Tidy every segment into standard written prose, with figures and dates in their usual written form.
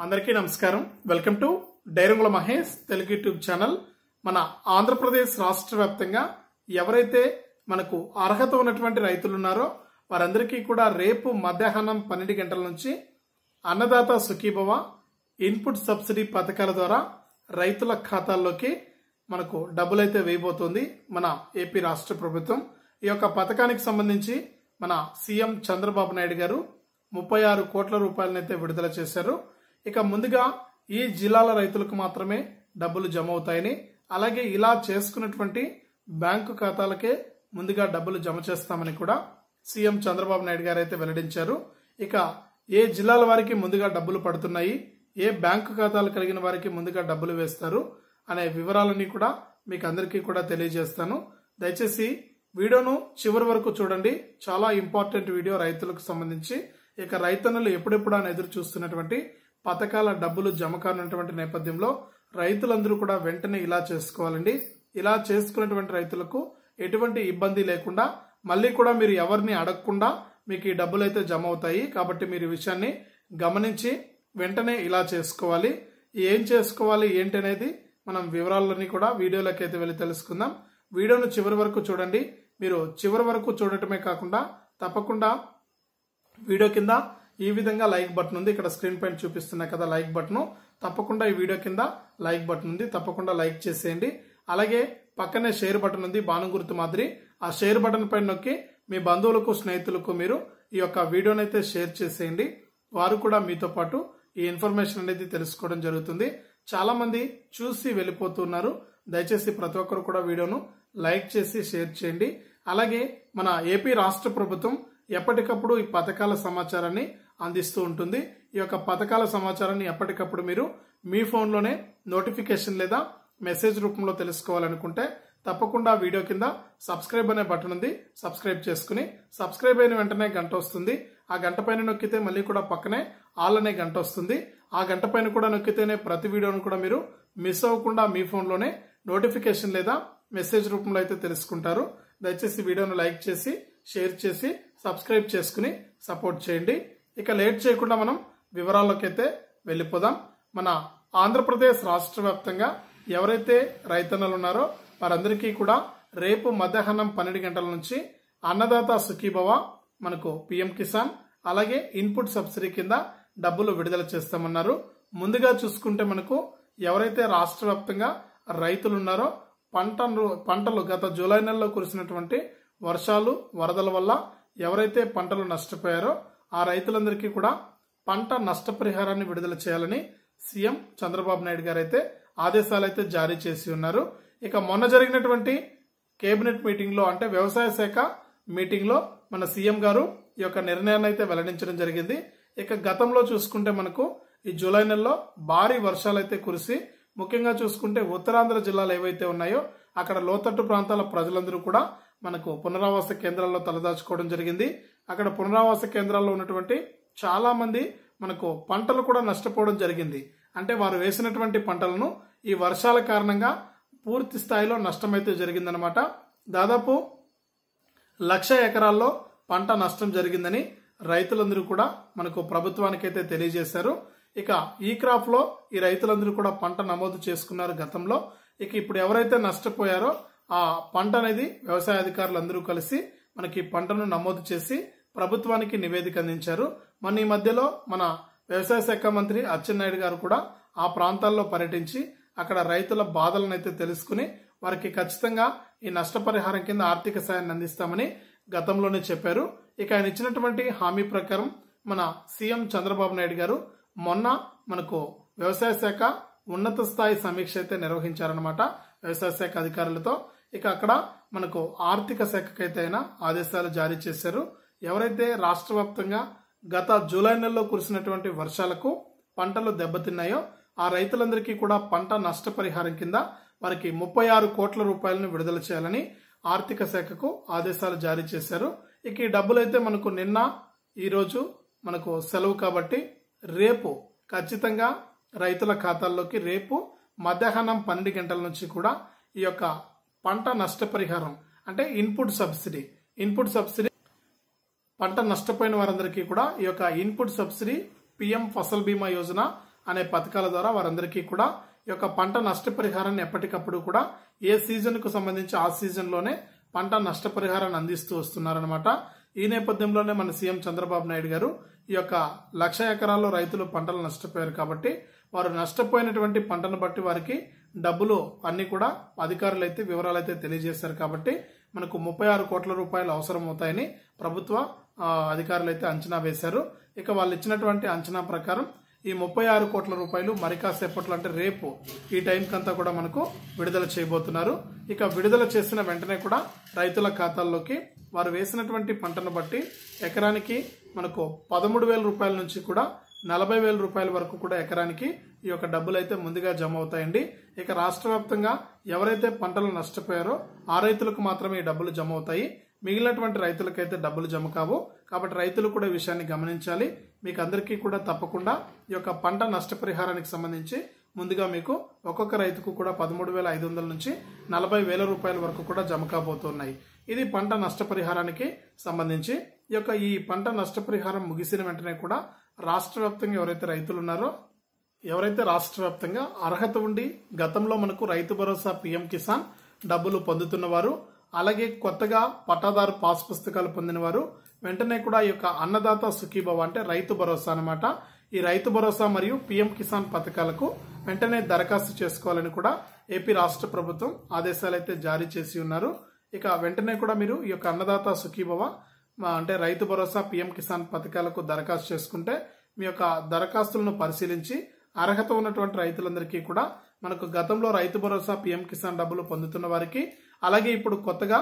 అందరికీ నమస్కారం. Welcome to డైరంగుల మహేష్ తెలుగు యూట్యూబ్ ఛానల్. మన ఆంధ్రప్రదేశ్ రాష్ట్ర వ్యాప్తంగా ఎవరైతే మనకు అర్హత ఉన్నటువంటి రైతులు ఉన్నారో వారందరికీ కూడా రేపు మధ్యాహ్నం 12 గంటల నుంచి అన్నదాత సుఖీభవ ఇన్పుట్ సబ్సిడీ పథకాల ద్వారా రైతుల ఖాతాల్లోకి మనకు డబ్బులైతే వేయబోతోంది మన ఏపీ రాష్ట్ర ప్రభుత్వం. ఈ యొక్క పథకానికి సంబంధించి మన సీఎం చంద్రబాబు నాయుడు గారు 36 కోట్ల రూపాయలనైతే విడుదల చేశారు. ఇక ముందుగా ఈ జిల్లాల రైతులకు మాత్రమే డబ్బులు జమ అవుతాయని, అలాగే ఇలా చేసుకున్నటువంటి బ్యాంకు ఖాతాలకే ముందుగా డబ్బులు జమ చేస్తామని కూడా సీఎం చంద్రబాబు నాయుడు గారు అయితే వెల్లడించారు. ఇక ఏ జిల్లాల వారికి ముందుగా డబ్బులు పడుతున్నాయి, ఏ బ్యాంకు ఖాతాలు కలిగిన వారికి ముందుగా డబ్బులు వేస్తారు అనే వివరాలన్నీ కూడా మీకు అందరికీ కూడా తెలియజేస్తాను. దయచేసి వీడియోను చివరి వరకు చూడండి. చాలా ఇంపార్టెంట్ వీడియో రైతులకు సంబంధించి. ఇక రైతన్నలు ఎప్పుడెప్పుడు అని ఎదురు చూస్తున్నటువంటి పథకాల డబ్బులు జమ కానున్నటువంటి నేపథ్యంలో రైతులందరూ కూడా వెంటనే ఇలా చేసుకోవాలండి. ఇలా చేసుకున్నటువంటి రైతులకు ఎటువంటి ఇబ్బంది లేకుండా మళ్ళీ కూడా మీరు ఎవరిని అడగకుండా మీకు ఈ డబ్బులు అయితే జమ అవుతాయి. కాబట్టి మీరు ఈ విషయాన్ని గమనించి వెంటనే ఇలా చేసుకోవాలి. ఏం చేసుకోవాలి ఏంటి అనేది మనం వివరాలన్నీ కూడా వీడియోలోకి అయితే వెళ్ళి తెలుసుకుందాం. వీడియోను చివరి వరకు చూడండి. మీరు చివరి వరకు చూడటమే కాకుండా తప్పకుండా వీడియో కింద ఈ విధంగా లైక్ బటన్ ఉంది, ఇక్కడ స్క్రీన్ పైన చూపిస్తున్నా కదా లైక్ బటన్, తప్పకుండా ఈ వీడియో కింద లైక్ బటన్ ఉంది, తప్పకుండా లైక్ చేసేయండి. అలాగే పక్కనే షేర్ బటన్ ఉంది బాణం గుర్తు మాదిరి, ఆ షేర్ బటన్ పైన నొక్కి మీ బంధువులకు స్నేహితులకు మీరు ఈ యొక్క వీడియోని అయితే షేర్ చేసేయండి. వారు కూడా మీతో పాటు ఈ ఇన్ఫర్మేషన్ అనేది తెలుసుకోవడం జరుగుతుంది. చాలా మంది చూసి వెళ్ళిపోతున్నారు. దయచేసి ప్రతి ఒక్కరు కూడా వీడియోను లైక్ చేసి షేర్ చేయండి. అలాగే మన ఏపీ రాష్ట్ర ప్రభుత్వం ఎప్పటికప్పుడు ఈ పథకాల సమాచారాన్ని అందిస్తూ ఉంటుంది. ఈ యొక్క పథకాల సమాచారాన్ని ఎప్పటికప్పుడు మీరు మీ ఫోన్లోనే నోటిఫికేషన్ లేదా మెసేజ్ రూపంలో తెలుసుకోవాలనుకుంటే తప్పకుండా వీడియో కింద సబ్స్క్రైబ్ అనే బటన్ ఉంది, సబ్స్క్రైబ్ చేసుకుని సబ్స్క్రైబ్ అయిన వెంటనే గంట వస్తుంది. ఆ గంట పైన నొక్కితే మళ్ళీ కూడా పక్కనే ఆల్ అనే గంట వస్తుంది. ఆ గంట పైన కూడా నొక్కితేనే ప్రతి వీడియోను కూడా మీరు మిస్ అవ్వకుండా మీ ఫోన్లోనే నోటిఫికేషన్ లేదా మెసేజ్ రూపంలో అయితే తెలుసుకుంటారు. దయచేసి వీడియోను లైక్ చేసి షేర్ చేసి సబ్స్క్రైబ్ చేసుకుని సపోర్ట్ చేయండి. ఇక లేట్ చేయకుండా మనం వివరాల్లోకి అయితే వెళ్ళిపోదాం. మన ఆంధ్రప్రదేశ్ రాష్ట్ర వ్యాప్తంగా ఎవరైతే రైతన్నలు ఉన్నారో వారందరికీ కూడా రేపు మధ్యాహ్నం 12 గంటల నుంచి అన్నదాత సుఖీభవ మనకు పిఎం కిసాన్ అలాగే ఇన్పుట్ సబ్సిడీ కింద డబ్బులు విడుదల చేస్తామన్నారు. ముందుగా చూసుకుంటే మనకు ఎవరైతే రాష్ట్ర వ్యాప్తంగా రైతులు ఉన్నారో పంటలు గత జూలై నెలలో కురిసినటువంటి వర్షాలు వరదల వల్ల ఎవరైతే పంటలు నష్టపోయారో ఆ రైతులందరికీ కూడా పంట నష్టపరిహారాన్ని విడుదల చేయాలని సీఎం చంద్రబాబు నాయుడు గారు అయితే ఆదేశాలు అయితే జారీ చేసి ఉన్నారు. ఇక మొన్న జరిగినటువంటి కేబినెట్ మీటింగ్ లో అంటే వ్యవసాయ శాఖ మీటింగ్ లో మన సీఎం గారు ఈ యొక్క నిర్ణయాన్ని అయితే వెల్లడించడం జరిగింది. ఇక గతంలో చూసుకుంటే మనకు ఈ జూలై నెలలో భారీ వర్షాలు అయితే కురిసి ముఖ్యంగా చూసుకుంటే ఉత్తరాంధ్ర జిల్లాలు ఏవైతే ఉన్నాయో అక్కడ లోతట్టు ప్రాంతాల ప్రజలందరూ కూడా మనకు పునరావాస కేంద్రాల్లో తలదాచుకోవడం జరిగింది. అక్కడ పునరావాస కేంద్రాల్లో ఉన్నటువంటి చాలా మంది మనకు పంటలు కూడా నష్టపోవడం జరిగింది. అంటే వారు వేసినటువంటి పంటలను ఈ వర్షాల కారణంగా పూర్తి స్థాయిలో నష్టమైతే జరిగిందనమాట. దాదాపు 1,00,000 ఎకరాల్లో పంట నష్టం జరిగిందని రైతులందరూ కూడా మనకు ప్రభుత్వానికైతే తెలియజేశారు. ఇక ఈ క్రాప్ లో ఈ రైతులందరూ కూడా పంట నమోదు చేసుకున్నారు గతంలో. ఇక ఇప్పుడు ఎవరైతే నష్టపోయారో ఆ పంట అనేది వ్యవసాయ అధికారులందరూ కలిసి మనకి పంటను నమోదు చేసి ప్రభుత్వానికి నివేదిక అందించారు. మన ఈ మధ్యలో మన వ్యవసాయ శాఖ మంత్రి అచ్చెన్నాయుడు గారు కూడా ఆ ప్రాంతాల్లో పర్యటించి అక్కడ రైతుల బాధలను అయితే తెలుసుకుని వారికి ఖచ్చితంగా ఈ నష్టపరిహారం కింద ఆర్థిక సాయాన్ని అందిస్తామని గతంలోనే చెప్పారు. ఇక ఆయన ఇచ్చినటువంటి హామీ ప్రకారం మన సీఎం చంద్రబాబు నాయుడు గారు మొన్న మనకు వ్యవసాయ శాఖ ఉన్నత స్థాయి సమీక్ష అయితే నిర్వహించారనమాట వ్యవసాయ శాఖ అధికారులతో. ఇక అక్కడ మనకు ఆర్థిక శాఖకైతే అయినా ఆదేశాలు జారీ చేశారు. ఎవరైతే రాష్ట్ర వ్యాప్తంగా గత జూలై నెలలో కురిసినటువంటి వర్షాలకు పంటలు దెబ్బతిన్నాయో ఆ రైతులందరికీ కూడా పంట నష్టపరిహారం కింద వారికి 36 కోట్ల రూపాయలను విడుదల చేయాలని ఆర్థిక శాఖకు ఆదేశాలు జారీ చేశారు. ఇక ఈ డబ్బులైతే మనకు నిన్న ఈ రోజు మనకు సెలవు కాబట్టి రేపు ఖచ్చితంగా రైతుల ఖాతాల్లోకి రేపు మధ్యాహ్నం 12 గంటల నుంచి కూడా ఈ యొక్క పంట నష్టపరిహారం అంటే ఇన్పుట్ సబ్సిడీ పంట నష్టపోయిన వారందరికీ కూడా ఈ యొక్క ఇన్పుట్ సబ్సిడీ పిఎం ఫసల్ బీమా యోజన అనే పథకాల ద్వారా వారందరికీ కూడా ఈ యొక్క పంట నష్టపరిహారాన్ని ఎప్పటికప్పుడు కూడా ఏ సీజన్ కు సంబంధించి ఆ సీజన్ లోనే పంట నష్టపరిహారాన్ని అందిస్తూ వస్తున్నారనమాట. ఈ నేపథ్యంలోనే మన సీఎం చంద్రబాబు నాయుడు గారు ఈ యొక్క 1,00,000 ఎకరాల్లో రైతులు పంటలు నష్టపోయారు కాబట్టి వారు నష్టపోయినటువంటి పంటను బట్టి వారికి డబ్బులు అన్ని కూడా అధికారులు అయితే వివరాలు అయితే తెలియజేశారు కాబట్టి మనకు 36 కోట్ల రూపాయలు అవసరం అవుతాయని ప్రభుత్వ అధికారులు అయితే అంచనా వేశారు. ఇక వాళ్ళు ఇచ్చినటువంటి అంచనా ప్రకారం ఈ 36 కోట్ల రూపాయలు మరి కాసేపట్లో అంటే రేపు ఈ టైం కంతా కూడా మనకు విడుదల చేయబోతున్నారు. ఇక విడుదల చేసిన వెంటనే కూడా రైతుల ఖాతాల్లోకి వారు వేసినటువంటి పంటను బట్టి ఎకరానికి మనకు 13,000 రూపాయల నుంచి కూడా 40,000 రూపాయల వరకు కూడా ఎకరానికి ఈ యొక్క డబ్బులు అయితే ముందుగా జమ అవుతాయండి. ఇక రాష్ట్ర వ్యాప్తంగా ఎవరైతే పంటలు నష్టపోయారో ఆ రైతులకు మాత్రమే ఈ డబ్బులు జమ అవుతాయి. మిగిలినటువంటి రైతులకైతే డబ్బులు జమ కావు. కాబట్టి రైతులు కూడా ఈ విషయాన్ని గమనించాలి. మీకు అందరికీ కూడా తప్పకుండా ఈ యొక్క పంట నష్టపరిహారానికి సంబంధించి ముందుగా మీకు ఒక్కొక్క రైతుకు కూడా 13,500 నుంచి 40,000 రూపాయల వరకు కూడా జమ కాబోతున్నాయి. ఇది పంట నష్టపరిహారానికి సంబంధించి. ఈ పంట నష్టపరిహారం ముగిసిన వెంటనే కూడా రాష్ట్ర వ్యాప్తంగా ఎవరైతే రైతులు ఉన్నారో ఎవరైతే రాష్ట్ర వ్యాప్తంగా అర్హత ఉండి గతంలో మనకు రైతు భరోసా పీఎం కిసాన్ డబ్బులు పొందుతున్న వారు, అలాగే కొత్తగా పట్టాదారు పాస్ పుస్తకాలు పొందిన వారు వెంటనే కూడా ఈ యొక్క అన్నదాత సుఖీభవ అంటే రైతు భరోసా అన్నమాట. ఈ రైతు భరోసా మరియు పీఎం కిసాన్ పథకాలకు వెంటనే దరఖాస్తు చేసుకోవాలని కూడా ఏపీ రాష్ట్ర ప్రభుత్వం ఆదేశాలు అయితే జారీ చేసి ఉన్నారు. ఇక వెంటనే కూడా మీరు ఈ యొక్క అన్నదాత సుఖీభవ అంటే రైతు భరోసా పీఎం కిసాన్ పథకాలకు దరఖాస్తు చేసుకుంటే మీ యొక్క దరఖాస్తులను పరిశీలించి అర్హత ఉన్నటువంటి రైతులందరికీ కూడా మనకు గతంలో రైతు భరోసా పీఎం కిసాన్ డబ్బులు పొందుతున్న వారికి, అలాగే ఇప్పుడు కొత్తగా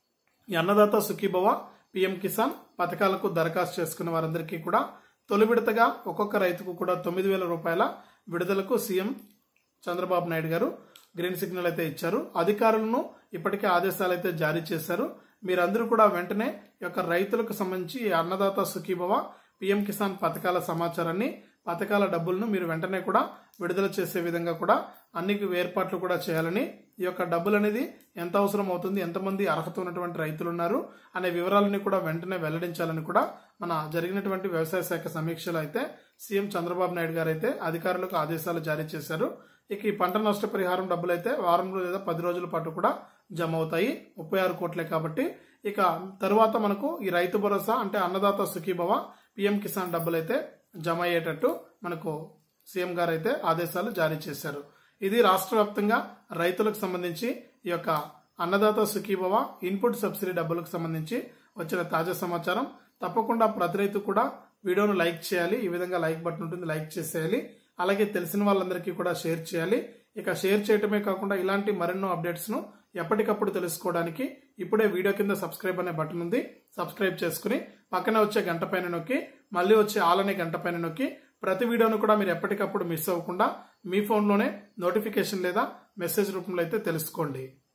ఈ అన్నదాత సుఖీభవ పీఎం కిసాన్ పథకాలకు దరఖాస్తు చేసుకున్న వారందరికీ కూడా తొలి విడతగా ఒక్కొక్క రైతుకు కూడా 9,000 రూపాయల విడుదలకు సీఎం చంద్రబాబు నాయుడు గారు గ్రీన్ సిగ్నల్ అయితే ఇచ్చారు. అధికారులను ఇప్పటికే ఆదేశాలు అయితే జారీ చేశారు. మీరందరూ కూడా వెంటనే ఈ యొక్క రైతులకు సంబంధించి ఈ అన్నదాత సుఖీభవ పీఎం కిసాన్ పథకాల సమాచారాన్ని, పథకాల డబ్బులను మీరు వెంటనే కూడా విడుదల చేసే విధంగా కూడా అన్ని ఏర్పాట్లు కూడా చేయాలని, ఈ యొక్క డబ్బులు అనేది ఎంత అవసరం అవుతుంది, ఎంతమంది అర్హత ఉన్నటువంటి రైతులు ఉన్నారు అనే వివరాలని కూడా వెంటనే వెల్లడించాలని కూడా మన జరిగినటువంటి వ్యవసాయ శాఖ సమీక్షలో అయితే సీఎం చంద్రబాబు నాయుడు గారు అయితే అధికారులకు ఆదేశాలు జారీ చేశారు. ఇక ఈ పంట నష్టపరిహారం డబ్బులు అయితే వారంలో లేదా 10 రోజుల పాటు కూడా జమ అవుతాయి. 36 కోట్లే కాబట్టి ఇక తరువాత మనకు ఈ రైతు భరోసా అంటే అన్నదాత సుఖీభవ పీఎం కిసాన్ డబ్బులు అయితే జమ అయ్యేటట్టు మనకు సీఎం గారు అయితే ఆదేశాలు జారీ చేశారు. ఇది రాష్ట్ర వ్యాప్తంగా రైతులకు సంబంధించి ఈ యొక్క అన్నదాత సుఖీభవ ఇన్పుట్ సబ్సిడీ డబ్బులకు సంబంధించి వచ్చిన తాజా సమాచారం. తప్పకుండా ప్రతి రైతు కూడా వీడియోను లైక్ చేయాలి. ఈ విధంగా లైక్ బటన్ ఉంటుంది, లైక్ చేసేయాలి. అలాగే తెలిసిన వాళ్ళందరికీ కూడా షేర్ చేయాలి. ఇక షేర్ చేయటమే కాకుండా ఇలాంటి మరెన్నో అప్డేట్స్ ను ఎప్పటికప్పుడు తెలుసుకోవడానికి ఇప్పుడే వీడియో కింద సబ్స్క్రైబ్ అనే బటన్ ఉంది, సబ్స్క్రైబ్ చేసుకుని పక్కనే వచ్చే గంట పైన నొక్కి మళ్ళీ వచ్చే ఆల్ అనే గంట పైన నొక్కి ప్రతి వీడియోను కూడా మీరు ఎప్పటికప్పుడు మిస్ అవ్వకుండా మీ ఫోన్లోనే నోటిఫికేషన్ లేదా మెసేజ్ రూపంలో అయితే తెలుసుకోండి.